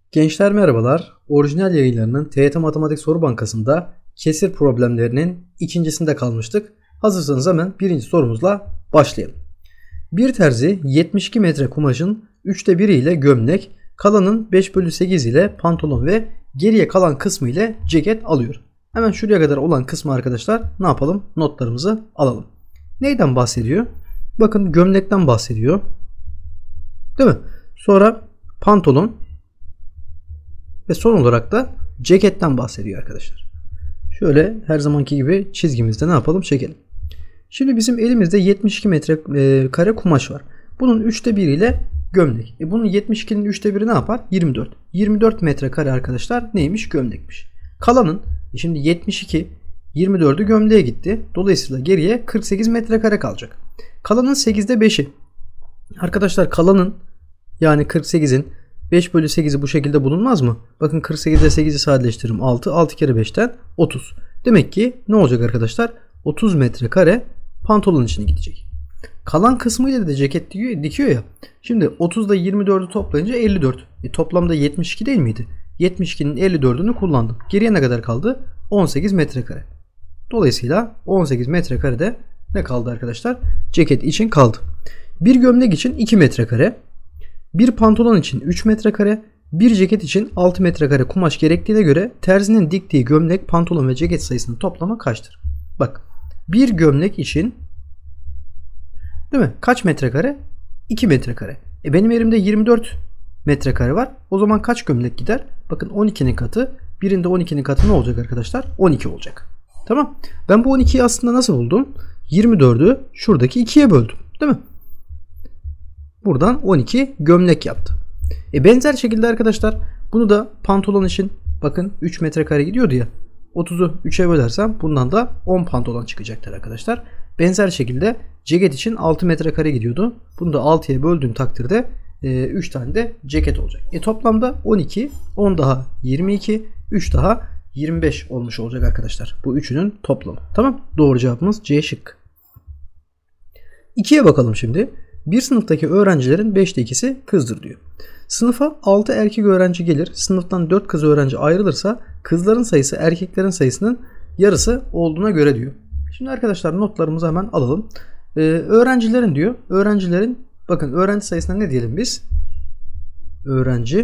Gençler merhabalar. Orijinal yayınlarının TYT Matematik Soru Bankası'nda kesir problemlerinin ikincisinde kalmıştık. Hazırsanız hemen birinci sorumuzla başlayalım. Bir terzi 72 metre kumaşın 1/3 ile gömlek, kalanın 5/8 ile pantolon ve geriye kalan kısmı ile ceket alıyor. Hemen şuraya kadar olan kısmı arkadaşlar ne yapalım? Notlarımızı alalım. Neyden bahsediyor? Bakın gömlekten bahsediyor. Değil mi? Sonra pantolon ve son olarak da ceketten bahsediyor arkadaşlar. Şöyle her zamanki gibi çizgimizde ne yapalım? Çekelim. Şimdi bizim elimizde 72 metre kare kumaş var. Bunun 1/3 ile gömlek. Bunun 72'nin 1/3 ne yapar? 24. 24 metre kare arkadaşlar neymiş? Gömlekmiş. Kalanın şimdi 72 24'ü gömleğe gitti. Dolayısıyla geriye 48 metre kare kalacak. Kalanın 8'de 5'i. Arkadaşlar kalanın yani 48'in 5/8'i bu şekilde bulunmaz mı? Bakın 48'de 8'i sadeleştiririm. 6. 6 kere 5'ten 30. Demek ki ne olacak arkadaşlar? 30 metrekare pantolon içine gidecek. Kalan kısmıyla da ceket dikiyor ya. Şimdi 30'da 24'ü toplayınca 54. Toplamda 72 değil miydi? 72'nin 54'ünü kullandım. Geriye ne kadar kaldı? 18 metrekare. Dolayısıyla 18 metrekarede ne kaldı arkadaşlar? Ceket için kaldı. Bir gömlek için 2 metrekare. Bir pantolon için 3 metrekare, bir ceket için 6 metrekare kumaş gerektiğine göre terzinin diktiği gömlek, pantolon ve ceket sayısının toplamı kaçtır? Bak, bir gömlek için değil mi? Kaç metrekare? 2 metrekare. Benim elimde 24 metrekare var. O zaman kaç gömlek gider? Bakın 12'nin katı. Birinde 12'nin katı ne olacak arkadaşlar? 12 olacak. Tamam. Ben bu 12'yi aslında nasıl buldum? 24'ü şuradaki 2'ye böldüm. Değil mi? Buradan 12 gömlek yaptı. Benzer şekilde arkadaşlar bunu da pantolon için bakın 3 metrekare gidiyordu ya. 30'u 3'e bölersem bundan da 10 pantolon çıkacaktır arkadaşlar. Benzer şekilde ceket için 6 metrekare gidiyordu. Bunu da 6'ya böldüğüm takdirde 3 tane de ceket olacak. Toplamda 12, 10 daha 22, 3 daha 25 olmuş olacak arkadaşlar. Bu üçünün toplamı. Tamam. Doğru cevabımız C şıkkı. 2'ye bakalım şimdi. Bir sınıftaki öğrencilerin 5'te 2'si kızdır diyor. Sınıfa 6 erkek öğrenci gelir. Sınıftan 4 kız öğrenci ayrılırsa kızların sayısı erkeklerin sayısının yarısı olduğuna göre diyor. Şimdi arkadaşlar notlarımızı hemen alalım. Öğrencilerin diyor. Öğrencilerin bakın öğrenci sayısına ne diyelim biz? Öğrenci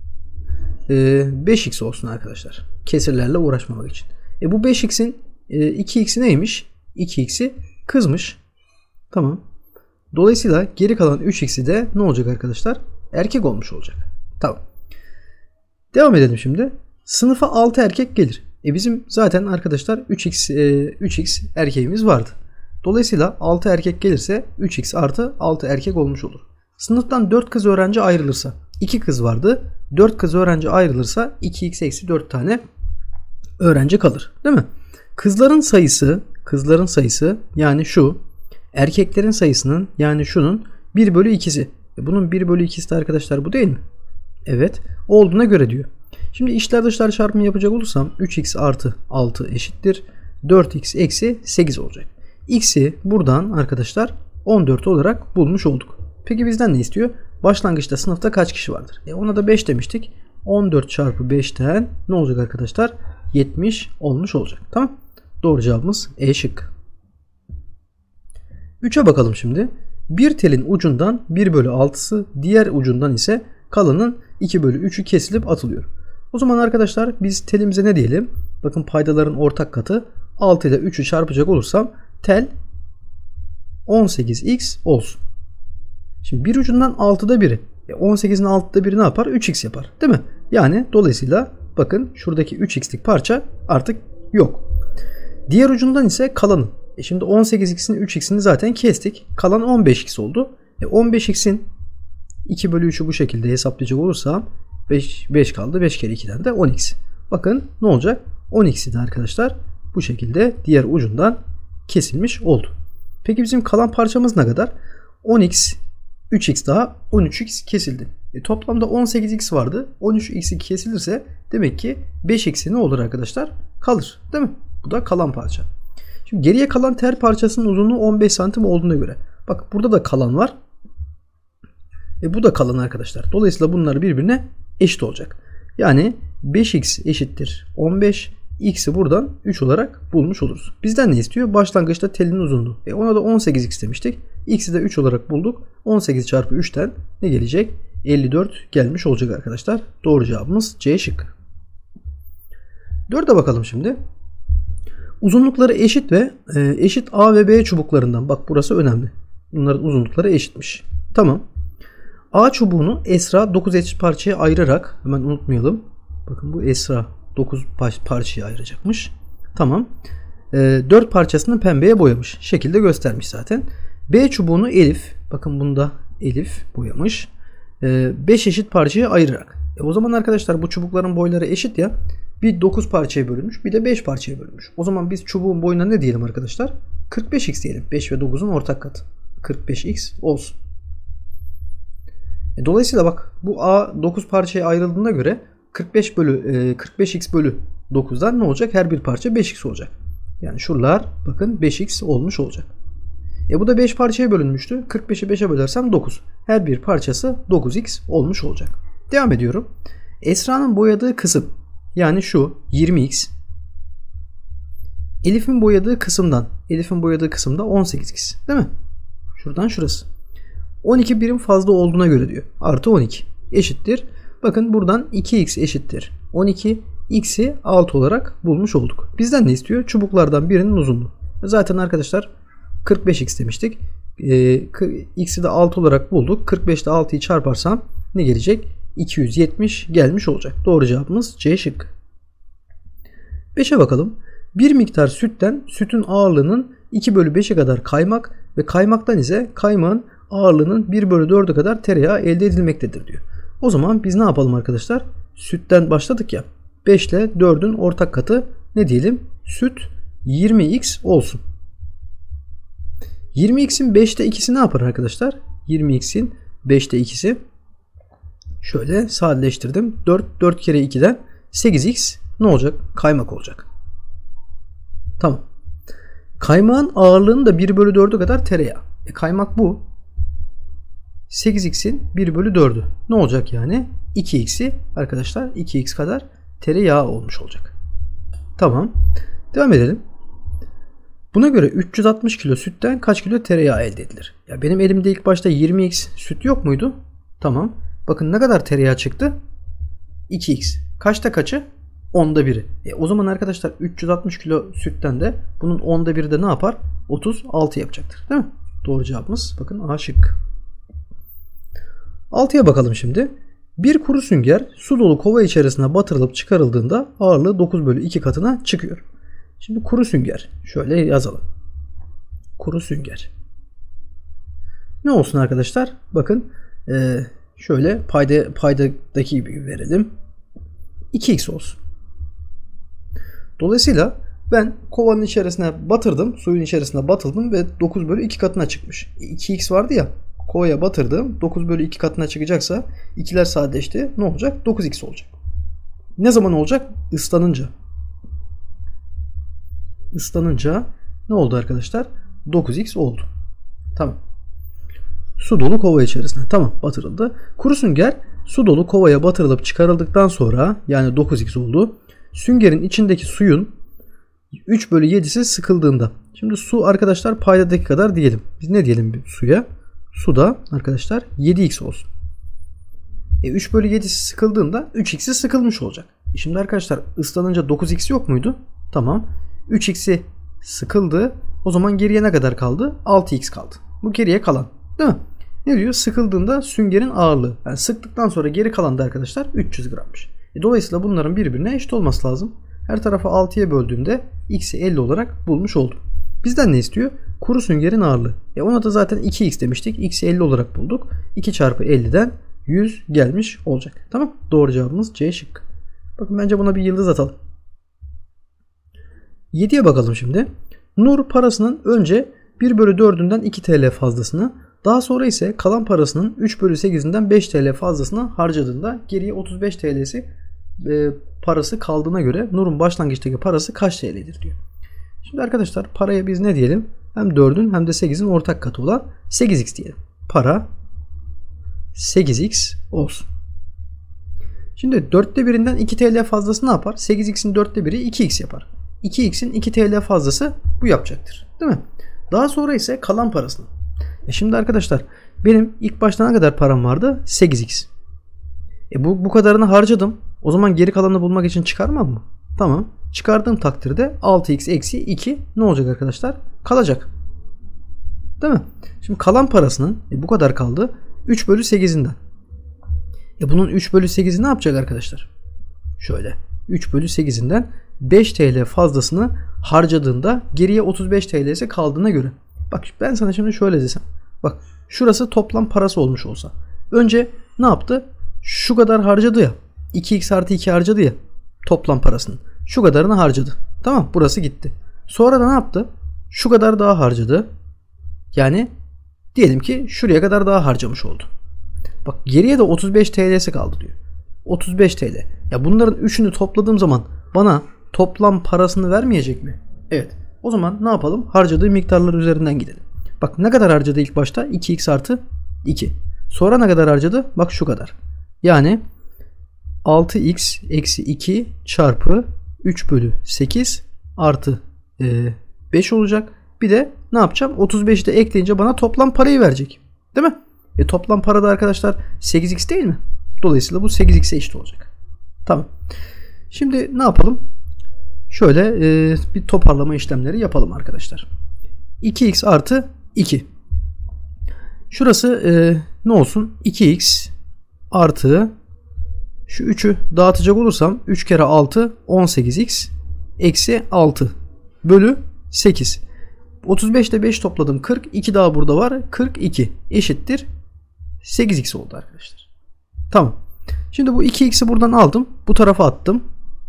5x olsun arkadaşlar. Kesirlerle uğraşmamak için. Bu 5x'in 2x'i neymiş? 2x'i kızmış. Tamam. Dolayısıyla geri kalan 3x'i de ne olacak arkadaşlar? Erkek olmuş olacak. Tamam. Devam edelim şimdi. Sınıfa 6 erkek gelir. Bizim zaten arkadaşlar 3x erkeğimiz vardı. Dolayısıyla 6 erkek gelirse 3x artı 6 erkek olmuş olur. Sınıftan 4 kız öğrenci ayrılırsa 2 kız vardı. 4 kız öğrenci ayrılırsa 2x eksi 4 tane öğrenci kalır. Değil mi? Kızların sayısı yani şu. Erkeklerin sayısının yani şunun 1/2'si. Bunun 1/2'si de arkadaşlar bu değil mi? Evet. Olduğuna göre diyor. Şimdi içler dışlar çarpımı yapacak olursam 3x artı 6 eşittir 4x eksi 8 olacak. X'i buradan arkadaşlar 14 olarak bulmuş olduk. Peki bizden ne istiyor? Başlangıçta sınıfta kaç kişi vardır? Ona da 5 demiştik. 14 çarpı 5'ten ne olacak arkadaşlar? 70 olmuş olacak. Tamam. Doğru cevabımız E şıkkı. 3'e bakalım şimdi. Bir telin ucundan 1/6'sı diğer ucundan ise kalanın 2/3'ü kesilip atılıyor. O zaman arkadaşlar biz telimize ne diyelim? Bakın paydaların ortak katı 6 ile 3'ü çarpacak olursam tel 18x olsun. Şimdi bir ucundan 6'da biri. 18'in 6'da biri ne yapar? 3x yapar. Değil mi? Yani dolayısıyla bakın şuradaki 3x'lik parça artık yok. Diğer ucundan ise kalanın. Şimdi 18x'in 3x'ini zaten kestik. Kalan 15x oldu. 15x'in 2/3'ü bu şekilde hesaplayacak olursam 5 kaldı. 5 kere 2'den de 10x. Bakın ne olacak? 10x'i de arkadaşlar bu şekilde diğer ucundan kesilmiş oldu. Peki bizim kalan parçamız ne kadar? 10x, 3x daha 13x kesildi. Toplamda 18x vardı. 13x kesilirse demek ki 5x'i ne olur arkadaşlar? Kalır. Değil mi? Bu da kalan parça. Şimdi geriye kalan tel parçasının uzunluğu 15 santim olduğuna göre. Bak burada da kalan var. Bu da kalan arkadaşlar. Dolayısıyla bunlar birbirine eşit olacak. Yani 5x eşittir 15. X'i buradan 3 olarak bulmuş oluruz. Bizden ne istiyor? Başlangıçta telin uzunluğu. Ona da 18x demiştik. X'i de 3 olarak bulduk. 18 çarpı 3'ten ne gelecek? 54 gelmiş olacak arkadaşlar. Doğru cevabımız C şıkkı. 4'e bakalım şimdi. Uzunlukları eşit ve eşit A ve B çubuklarından. Bak burası önemli. Bunların uzunlukları eşitmiş. Tamam. A çubuğunu Esra 9 eşit parçaya ayırarak, hemen unutmayalım. Bakın bu Esra 9 parçaya ayıracakmış. Tamam. 4 parçasını pembeye boyamış. Şekilde göstermiş zaten. B çubuğunu Elif, bakın bunda Elif boyamış. 5 eşit parçaya ayırarak. O zaman arkadaşlar bu çubukların boyları eşit ya. Bir 9 parçaya bölünmüş, bir de 5 parçaya bölünmüş. O zaman biz çubuğun boyuna ne diyelim arkadaşlar? 45x diyelim. 5 ve 9'un ortak katı. 45x olsun. Dolayısıyla bak bu A 9 parçaya ayrıldığına göre 45x bölü 9'dan ne olacak? Her bir parça 5x olacak. Yani şuralar bakın 5x olmuş olacak. Bu da 5 parçaya bölünmüştü. 45'i 5'e bölersem 9. Her bir parçası 9x olmuş olacak. Devam ediyorum. Esra'nın boyadığı kısım, yani şu 20x. Elif'in boyadığı kısımda 18x. Değil mi? Şuradan şurası. 12 birim fazla olduğuna göre diyor. Artı 12 eşittir. Bakın buradan 2x eşittir 12. X'i 6 olarak bulmuş olduk. Bizden ne istiyor? Çubuklardan birinin uzunluğu. Zaten arkadaşlar 45x demiştik. X'i de 6 olarak bulduk. 45 ile 6'yı çarparsam ne gelecek? 270 gelmiş olacak. Doğru cevabımız C şıkkı. 5'e bakalım. Bir miktar sütten sütün ağırlığının 2 bölü 5'e kadar kaymak ve kaymaktan ise kaymağın ağırlığının 1 bölü 4'e kadar tereyağı elde edilmektedir diyor. O zaman biz ne yapalım arkadaşlar? Sütten başladık ya. 5 ile 4'ün ortak katı ne diyelim? Süt 20x olsun. 20x'in 5'te 2'si ne yapar arkadaşlar? 20x'in 5'te 2'si şöyle sadeleştirdim. 4 kere 2'den 8x ne olacak? Kaymak olacak. Tamam. Kaymağın ağırlığının da 1 bölü 4'e kadar tereyağı. Kaymak bu. 8x'in 1 bölü 4'ü. Ne olacak yani? 2x'i arkadaşlar 2x kadar tereyağı olmuş olacak. Tamam. Devam edelim. Buna göre 360 kilo sütten kaç kilo tereyağı elde edilir? Ya benim elimde ilk başta 20x süt yok muydu? Tamam. Bakın ne kadar tereyağı çıktı? 2x. Kaçta kaçı? 10'da 1'i. O zaman arkadaşlar 360 kilo sütten de bunun 10'da 1'i de ne yapar? 36 yapacaktır. Değil mi? Doğru cevabımız bakın A şıkkı. 6'ya bakalım şimdi. Bir kuru sünger su dolu kova içerisine batırılıp çıkarıldığında ağırlığı 9 bölü 2 katına çıkıyor. Şimdi kuru sünger. Şöyle yazalım. Kuru sünger. Ne olsun arkadaşlar? Bakın şöyle paydadaki gibi verelim. 2x olsun. Dolayısıyla ben kovanın içerisine batırdım. Suyun içerisine batıldım ve 9 bölü 2 katına çıkmış. 2x vardı ya. Kovaya batırdım. 9 bölü 2 katına çıkacaksa ikiler sadeleşti. Ne olacak? 9x olacak. Ne zaman olacak? Islanınca. Islanınca ne oldu arkadaşlar? 9x oldu. Tamam. Su dolu kova içerisine. Tamam, batırıldı. Kuru sünger su dolu kovaya batırılıp çıkarıldıktan sonra yani 9x oldu. Süngerin içindeki suyun 3 bölü 7'si sıkıldığında. Şimdi su arkadaşlar paydadaki kadar diyelim. Biz ne diyelim suya? Su da arkadaşlar 7x olsun. 3 bölü 7'si sıkıldığında 3x'i sıkılmış olacak. Şimdi arkadaşlar ıslanınca 9x yok muydu? Tamam. 3x'i sıkıldı. O zaman geriye ne kadar kaldı? 6x kaldı. Bu geriye kalan. Değil mi? Ne diyor? Sıkıldığında süngerin ağırlığı. Yani sıktıktan sonra geri kalan da arkadaşlar 300 grammış. Dolayısıyla bunların birbirine eşit olması lazım. Her tarafı 6'ya böldüğümde x'i 50 olarak bulmuş oldum. Bizden ne istiyor? Kuru süngerin ağırlığı. Ona da zaten 2x demiştik. X'i 50 olarak bulduk. 2 çarpı 50'den 100 gelmiş olacak. Tamam. Doğru cevabımız C şıkkı. Bakın bence buna bir yıldız atalım. 7'ye bakalım şimdi. Nur parasının önce 1 bölü 4'ünden 2 TL fazlasını, daha sonra ise kalan parasının 3 bölü 8'inden 5 TL fazlasını harcadığında geriye 35 TL'si parası kaldığına göre Nur'un başlangıçtaki parası kaç TL'dir diyor. Şimdi arkadaşlar paraya biz ne diyelim? Hem 4'ün hem de 8'in ortak katı olan 8x diyelim. Para 8x olsun. Şimdi 4'te 1'inden 2 TL fazlası ne yapar? 8x'in 4'te 1'i 2x yapar. 2x'in 2 TL fazlası bu yapacaktır. Değil mi? Daha sonra ise kalan parasını. Şimdi arkadaşlar benim ilk başta ne kadar param vardı? 8x. Bu kadarını harcadım. O zaman geri kalanını bulmak için çıkarmam mı? Tamam. Çıkardığım takdirde 6x eksi 2 ne olacak arkadaşlar? Kalacak. Değil mi? Şimdi kalan parasının bu kadar kaldı. 3 bölü 8'inden. Bunun 3 bölü 8'i ne yapacak arkadaşlar? Şöyle. 3 bölü 8'inden 5 TL fazlasını harcadığında geriye 35 TL'si kaldığına göre. Bak ben sana şimdi şöyle desem. Bak şurası toplam parası olmuş olsa. Önce ne yaptı? Şu kadar harcadı ya. 2x artı 2 harcadı ya. Toplam parasının. Şu kadarını harcadı. Tamam, burası gitti. Sonra da ne yaptı? Şu kadar daha harcadı. Yani diyelim ki şuraya kadar daha harcamış oldu. Bak geriye de 35 TL'si kaldı diyor. 35 TL. Ya bunların üçünü topladığım zaman bana toplam parasını vermeyecek mi? Evet. O zaman ne yapalım? Harcadığı miktarlar üzerinden gidelim. Bak ne kadar harcadı ilk başta? 2x artı 2. Sonra ne kadar harcadı? Bak şu kadar. Yani 6x eksi 2 çarpı 3 bölü 8 artı 5 olacak. Bir de ne yapacağım? 35'i de ekleyince bana toplam parayı verecek. Değil mi? Toplam para da arkadaşlar 8x değil mi? Dolayısıyla bu 8x'e eşit olacak. Tamam. Şimdi ne yapalım? Şöyle bir toparlama işlemleri yapalım arkadaşlar. 2x artı 2. Şurası ne olsun? 2x artı şu 3'ü dağıtacak olursam 3 kere 6 18x eksi 6 bölü 8. 35 ile 5 topladım 40. 2 daha burada var. 42 eşittir 8x oldu arkadaşlar. Tamam. Şimdi bu 2x'i buradan aldım. Bu tarafa attım.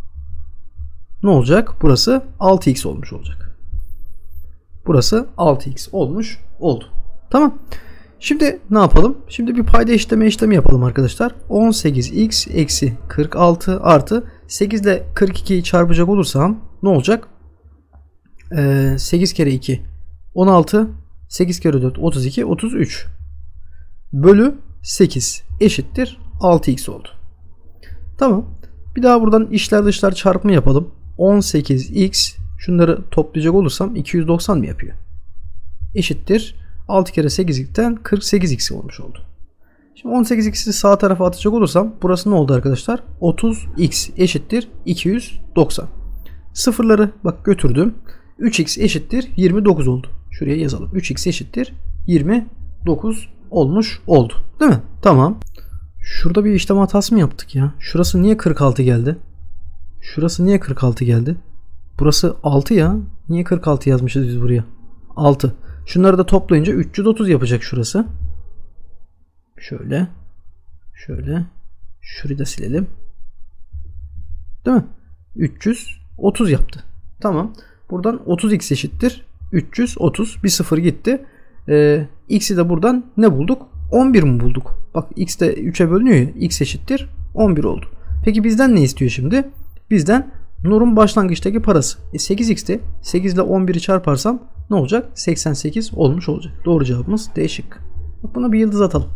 Ne olacak? Burası 6x olmuş olacak. Burası 6x olmuş oldu. Tamam. Şimdi ne yapalım? Şimdi bir payda işlemi yapalım arkadaşlar. 18x eksi 46 artı 8 ile 42'yi çarpacak olursam ne olacak? 8 kere 2 16, 8 kere 4 32, 33 bölü 8 eşittir 6x oldu. Tamam. Bir daha buradan içler dışlar çarpımı yapalım. 18x şunları toplayacak olursam 290 mı yapıyor? Eşittir 6 kere 8'likten 48x olmuş oldu. Şimdi 18x'i sağ tarafa atacak olursam burası ne oldu arkadaşlar? 30x eşittir 290. Sıfırları bak götürdüm. 3x eşittir 29 oldu. Şuraya yazalım. 3x eşittir 29 olmuş oldu. Değil mi? Tamam. Şurada bir işlem hatası mı yaptık ya? Şurası niye 46 geldi? Şurası niye 46 geldi? Burası 6 ya. Niye 46 yazmışız biz buraya? 6. Şunları da toplayınca 330 yapacak şurası. Şöyle. Şöyle. Şurayı da silelim. Değil mi? 330 yaptı. Tamam. Buradan 30x eşittir 330. Bir sıfır gitti. X'i de buradan ne bulduk? 11 mi bulduk? Bak x de 3'e bölünüyor ya. X eşittir 11 oldu. Peki bizden ne istiyor şimdi? Bizden Nur'un başlangıçtaki parası. 8x'ti. 8 ile 11'i çarparsam ne olacak? 88 olmuş olacak. Doğru cevabımız D şıkkı. Buna bir yıldız atalım.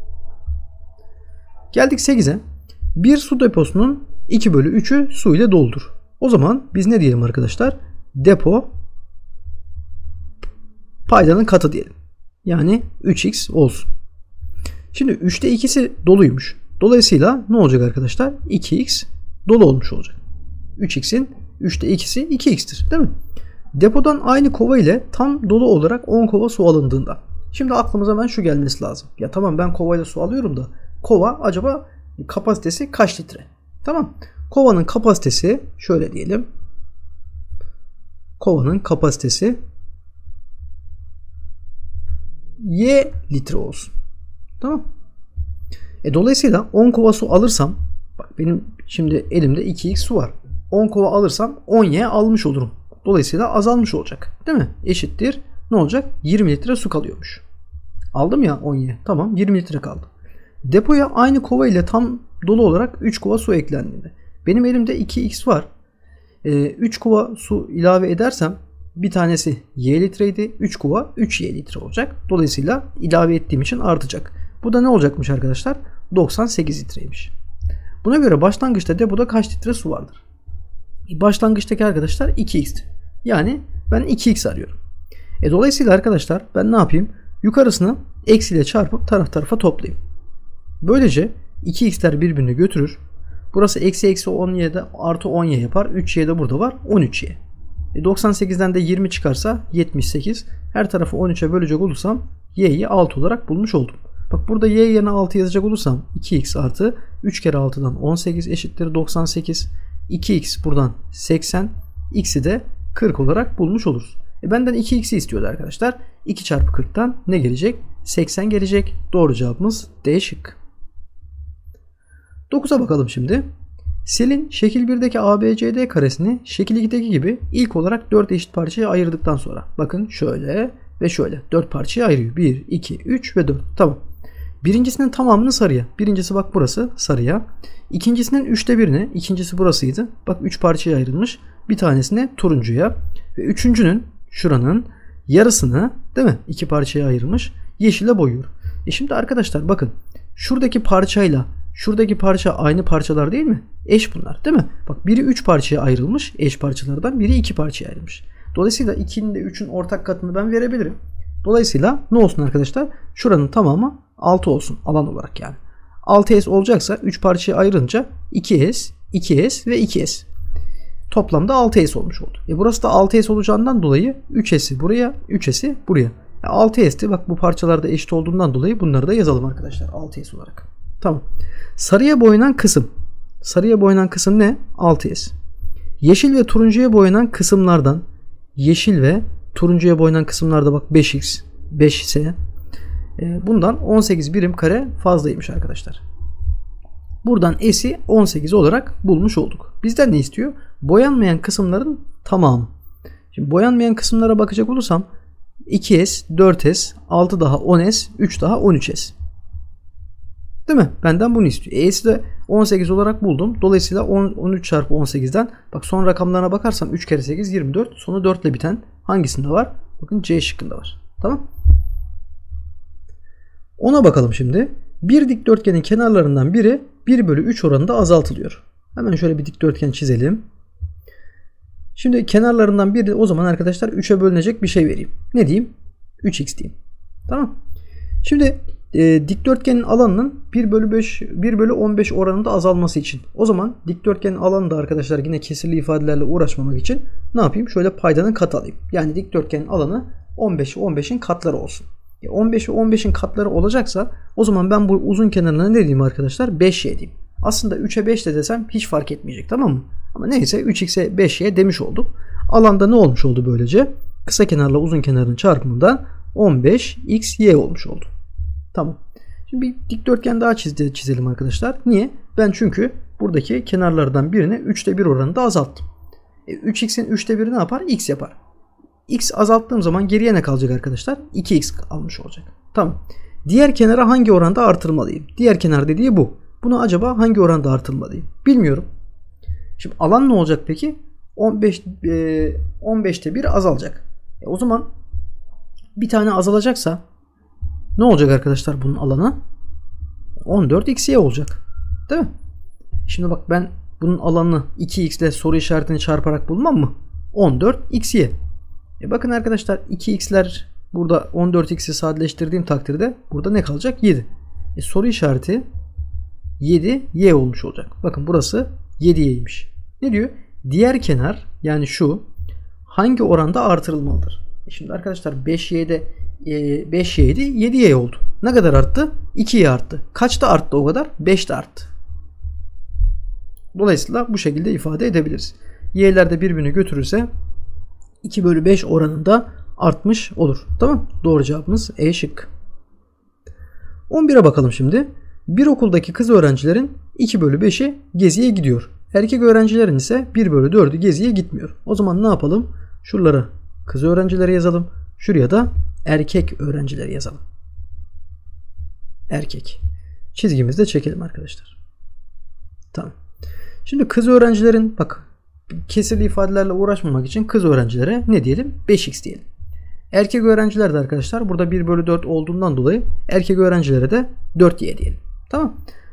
Geldik 8'e. Bir su deposunun 2 bölü 3'ü su ile doldur. O zaman biz ne diyelim arkadaşlar? Depo paydanın katı diyelim. Yani 3x olsun. Şimdi 3'te 2'si doluymuş. Dolayısıyla ne olacak arkadaşlar? 2x dolu olmuş olacak. 3x'in 3'te 2'si 2x'tir. Değil mi? Depodan aynı kova ile tam dolu olarak 10 kova su alındığında. Şimdi aklımıza hemen şu gelmesi lazım. Ya tamam ben kovayla su alıyorum da kova acaba kapasitesi kaç litre? Tamam. Kovanın kapasitesi şöyle diyelim. Kovanın kapasitesi y litre olsun. Tamam. Dolayısıyla 10 kova su alırsam bak benim şimdi elimde 2x su var. 10 kova alırsam 10y almış olurum. Dolayısıyla azalmış olacak. Değil mi? Eşittir. Ne olacak? 20 litre su kalıyormuş. Aldım ya 10y. Tamam 20 litre kaldı. Depoya aynı kova ile tam dolu olarak 3 kova su eklendiğinde. Benim elimde 2x var. 3 kova su ilave edersem bir tanesi y litreydi. 3 kova 3y litre olacak. Dolayısıyla ilave ettiğim için artacak. Bu da ne olacakmış arkadaşlar? 98 litreymiş. Buna göre başlangıçta depoda kaç litre su vardır? Başlangıçtaki arkadaşlar 2x. Yani ben 2x arıyorum. Dolayısıyla arkadaşlar ben ne yapayım? Yukarısını eksiyle çarpıp taraf tarafa toplayayım. Böylece 2x'ler birbirini götürür. Burası eksi 10y'de artı 10y yapar. 3y de burada var. 13y. 98'den de 20 çıkarsa 78. Her tarafı 13'e bölecek olursam y'yi 6 olarak bulmuş oldum. Bak burada y yerine 6 yazacak olursam 2x artı 3 kere 6'dan 18 eşittir 98. 2x buradan 80. X'i de 40 olarak bulmuş oluruz. Benden 2x'i istiyordu arkadaşlar. 2 çarpı 40'tan ne gelecek? 80 gelecek. Doğru cevabımız D şıkkı. 9'a bakalım şimdi. Selin şekil 1'deki ABCD karesini şekil 2'deki gibi ilk olarak 4 eşit parçaya ayırdıktan sonra. Bakın şöyle ve şöyle 4 parçaya ayırıyor. 1, 2, 3 ve 4. Tamam. Birincisinin tamamını sarıya. Birincisi bak burası sarıya. İkincisinin 3'te 1'ini. İkincisi burasıydı. Bak 3 parçaya ayrılmış. Bir tanesine turuncuya. Ve üçüncünün şuranın yarısını değil mi? 2 parçaya ayırmış. Yeşile boyuyor. Şimdi arkadaşlar bakın. Şuradaki parçayla şuradaki parça aynı parçalar değil mi? Eş bunlar değil mi? Bak biri 3 parçaya ayrılmış. Eş parçalardan biri 2 parçaya ayrılmış. Dolayısıyla 2'nin de 3'ün ortak katını ben verebilirim. Dolayısıyla ne olsun arkadaşlar? Şuranın tamamı 6 olsun alan olarak yani. 6s olacaksa 3 parçaya ayrılınca 2s, 2s ve 2s. Toplamda 6s olmuş oldu. Burası da 6s olacağından dolayı 3s'i buraya, 3s'i buraya. 6s'ti. Bak bu parçalarda eşit olduğundan dolayı bunları da yazalım arkadaşlar 6s olarak. Tamam. Sarıya boyanan kısım. Sarıya boyanan kısım ne? 6s. Yeşil ve turuncuya boyanan kısımlardan yeşil ve turuncuya boyanan kısımlarda bak 5x, 5 ise bundan 18 birim kare fazlaymış arkadaşlar. Buradan s'i 18 olarak bulmuş olduk. Bizden ne istiyor? Boyanmayan kısımların tamamı. Şimdi boyanmayan kısımlara bakacak olursam 2s, 4s, 6 daha 10s, 3 daha 13s. Değil mi? Benden bunu istiyor. S'yi de 18 olarak buldum. Dolayısıyla 13 çarpı 18'den bak son rakamlarına bakarsam 3 kere 8 24. Sonu 4 ile biten hangisinde var? Bakın C şıkkında var. Tamam. Ona bakalım şimdi. Bir dikdörtgenin kenarlarından biri 1 bölü 3 oranında azaltılıyor. Hemen şöyle bir dikdörtgen çizelim. Şimdi kenarlarından biri o zaman arkadaşlar 3'e bölünecek bir şey vereyim. Ne diyeyim? 3x diyeyim. Tamam. Şimdi dikdörtgenin alanının 1 bölü 15 oranında azalması için. O zaman dikdörtgenin alanı da arkadaşlar yine kesirli ifadelerle uğraşmamak için ne yapayım? Şöyle paydanın katı alayım. Yani dikdörtgenin alanı 15 ve 15'in katları olsun. 15 ve 15'in katları olacaksa o zaman ben bu uzun kenarına ne diyeyim arkadaşlar? 5y diyeyim. Aslında 3'e 5 de desem hiç fark etmeyecek, tamam mı? Ama neyse 3x'e 5y demiş olduk. Alanda ne olmuş oldu böylece? Kısa kenarla uzun kenarın çarpımından 15xy olmuş oldu. Tamam. Şimdi bir dikdörtgen daha çizelim arkadaşlar. Niye? Ben çünkü buradaki kenarlardan birini 3'te 1 oranında azalttım. 3x'in 3'te 1'i ne yapar? X yapar. X azalttığım zaman geriye ne kalacak arkadaşlar? 2x almış olacak. Tamam. Diğer kenara hangi oranda artırmalıyım? Diğer kenar dediği bu. Bunu acaba hangi oranda artırmalıyım? Bilmiyorum. Şimdi alan ne olacak peki? 15'te 1 azalacak. O zaman bir tane azalacaksa ne olacak arkadaşlar bunun alanı? 14xy olacak. Değil mi? Şimdi bak ben bunun alanını 2x ile soru işaretini çarparak bulmam mı? 14xy. Bakın arkadaşlar 2x'ler burada 14x'i sadeleştirdiğim takdirde burada ne kalacak? 7. Soru işareti 7y olmuş olacak. Bakın burası 7y'ymiş. Ne diyor? Diğer kenar yani şu hangi oranda artırılmalıdır? Şimdi arkadaşlar 5y'de 5y'ydi 7y oldu. Ne kadar arttı? 2y arttı. Kaçta arttı o kadar? 5'te arttı. Dolayısıyla bu şekilde ifade edebiliriz. Y'ler de birbirini götürürse 2 bölü 5 oranında artmış olur. Tamam. Doğru cevabımız E şık. 11'e bakalım şimdi. Bir okuldaki kız öğrencilerin 2 bölü 5'i geziye gidiyor. Erkek öğrencilerin ise 1 bölü 4'ü geziye gitmiyor. O zaman ne yapalım? Şuralara kız öğrencileri yazalım. Şuraya da erkek öğrencileri yazalım. Erkek. Çizgimizi de çekelim arkadaşlar. Tamam. Şimdi kız öğrencilerin bak kesirli ifadelerle uğraşmamak için kız öğrencilere ne diyelim? 5x diyelim. Erkek öğrenciler de arkadaşlar burada 1 bölü 4 olduğundan dolayı erkek öğrencilere de 4y diyelim. Tamam.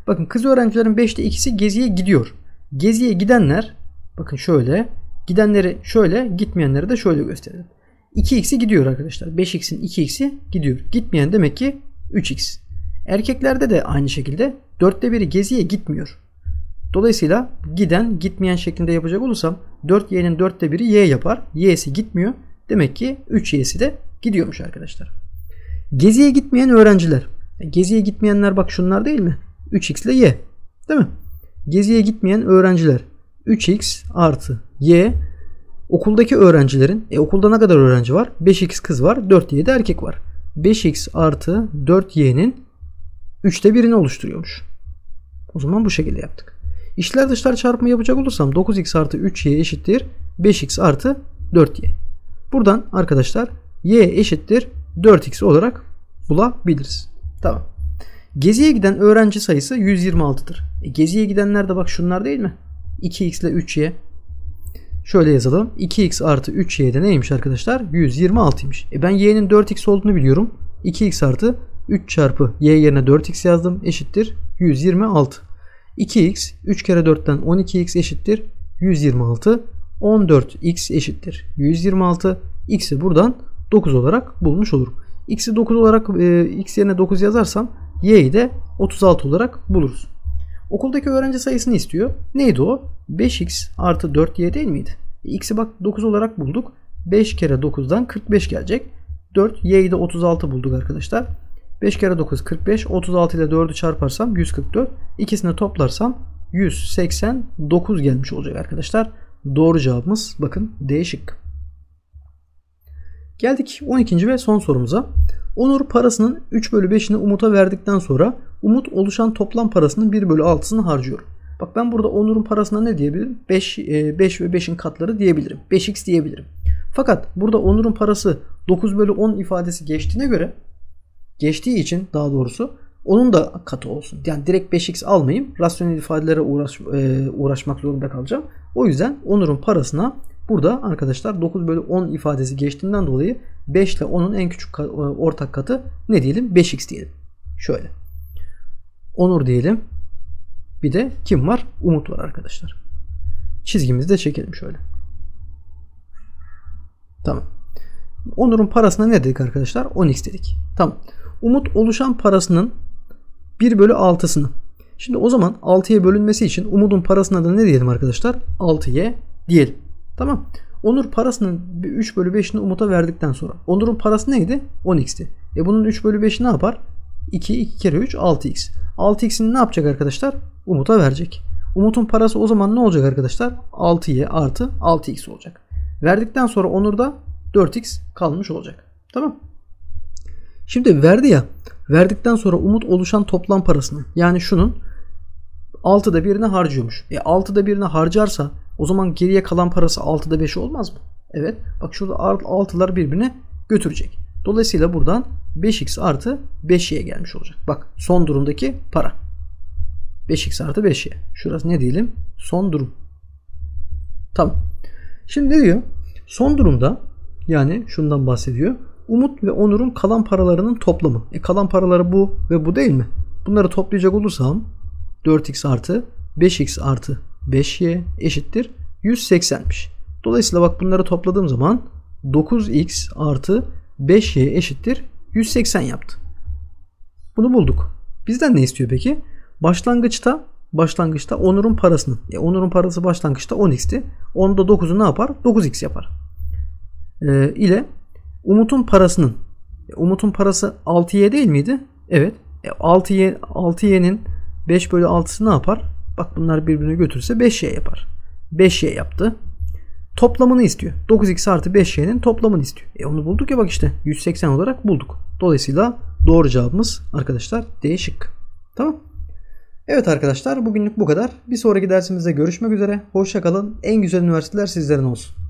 Bakın kız öğrencilerin 5'te 2'si geziye gidiyor. Geziye gidenler bakın şöyle, gidenleri şöyle, gitmeyenleri de şöyle gösterelim. 2x'i gidiyor arkadaşlar. 5x'in 2x'i gidiyor. Gitmeyen demek ki 3x. Erkeklerde de aynı şekilde 4'te 1'i geziye gitmiyor. Dolayısıyla giden gitmeyen şeklinde yapacak olursam 4y'nin 4'te 1'i y yapar. Y'si gitmiyor. Demek ki 3y'si de gidiyormuş arkadaşlar. Geziye gitmeyen öğrenciler. Geziye gitmeyenler bak şunlar değil mi? 3x ile y. Değil mi? Geziye gitmeyen öğrenciler 3x artı y. Okuldaki öğrencilerin okulda ne kadar öğrenci var? 5x kız var. 4y de erkek var. 5x artı 4y'nin 3'te 1'ini oluşturuyormuş. O zaman bu şekilde yaptık. İçler dışlar çarpımı yapacak olursam 9x artı 3y eşittir 5x artı 4y. Buradan arkadaşlar y eşittir 4x olarak bulabiliriz. Tamam. Geziye giden öğrenci sayısı 126'dır. Geziye gidenler de bak şunlar değil mi? 2x ile 3y. Şöyle yazalım. 2x artı 3y de neymiş arkadaşlar? 126'ymış. Ben y'nin 4x olduğunu biliyorum. 2x artı 3 çarpı y yerine 4x yazdım. Eşittir 126. 2x 3 kere 4'ten 12x eşittir 126. 14x eşittir 126. X'i buradan 9 olarak bulmuş olurum. X'i 9 olarak x yerine 9 yazarsam y'yi de 36 olarak buluruz. Okuldaki öğrenci sayısını istiyor. Neydi o? 5x artı 4y değil miydi? X'i bak 9 olarak bulduk. 5 kere 9'dan 45 gelecek. 4, y'yi de 36 bulduk arkadaşlar. 5 kere 9 45. 36 ile 4'ü çarparsam 144. İkisini toplarsam 189 gelmiş olacak arkadaşlar. Doğru cevabımız bakın D şıkkı. Geldik 12. ve son sorumuza. Onur parasının 3 bölü 5'ini Umut'a verdikten sonra Umut oluşan toplam parasının 1 bölü 6'sını harcıyor. Bak ben burada Onur'un parasına ne diyebilirim? 5 ve 5'in katları diyebilirim. 5x diyebilirim. Fakat burada Onur'un parası 9 bölü 10 ifadesi geçtiği için daha doğrusu onun da katı olsun. Yani direkt 5x almayayım. Rasyonel ifadelere uğraşmak zorunda kalacağım. O yüzden Onur'un parasına burada arkadaşlar 9 bölü 10 ifadesi geçtiğinden dolayı 5 ile 10'un en küçük ortak katı ne diyelim? 5x diyelim. Şöyle. Onur diyelim. Bir de kim var? Umut var arkadaşlar. Çizgimizi de çekelim şöyle. Tamam. Onur'un parasına ne dedik arkadaşlar? 10x dedik. Tamam. Umut oluşan parasının 1 bölü 6'sını. Şimdi o zaman 6'ya bölünmesi için Umut'un parasına da ne diyelim arkadaşlar? 6y diyelim. Tamam. Onur parasının 3 bölü 5'ini Umut'a verdikten sonra. Onur'un parası neydi? 10x'ti. Bunun 3 bölü 5'i ne yapar? 2 kere 3 6x. 6x'ini ne yapacak arkadaşlar? Umut'a verecek. Umut'un parası o zaman ne olacak arkadaşlar? 6y artı 6x olacak. Verdikten sonra Onur'da 4x kalmış olacak. Tamam. Şimdi verdi ya. Verdikten sonra Umut oluşan toplam parasını, yani şunun 6'da 1'ini harcıyormuş. 6'da 1'ini harcarsa o zaman geriye kalan parası 6'da 5'i olmaz mı? Evet. Bak şurada 6'lar birbirini götürecek. Dolayısıyla buradan 5x artı 5y gelmiş olacak. Bak son durumdaki para. 5x artı 5y. Şurası ne diyelim? Son durum. Tamam. Şimdi ne diyor? Son durumda, yani şundan bahsediyor. Umut ve Onur'un kalan paralarının toplamı. Kalan paraları bu ve bu değil mi? Bunları toplayacak olursam 4x artı 5x artı 5y eşittir 180'miş. Dolayısıyla bak bunları topladığım zaman 9x artı 5y eşittir 180 yaptı. Bunu bulduk. Bizden ne istiyor peki? Başlangıçta Onur'un parasını. Onur'un parası başlangıçta 10x'ti. Onda 9'u ne yapar? 9x yapar. İle Umut'un parasının. Umut'un parası 6y değil miydi? Evet. 6y'nin 5 bölü 6'sı ne yapar? Bak bunlar birbirini götürürse 5y yapar. 5y yaptı. Toplamını istiyor. 9x artı 5y'nin toplamını istiyor. Onu bulduk ya bak işte. 180 olarak bulduk. Dolayısıyla doğru cevabımız arkadaşlar D şıkkı. Tamam. Evet arkadaşlar bugünlük bu kadar. Bir sonraki dersimizde görüşmek üzere. Hoşça kalın. En güzel üniversiteler sizlerin olsun.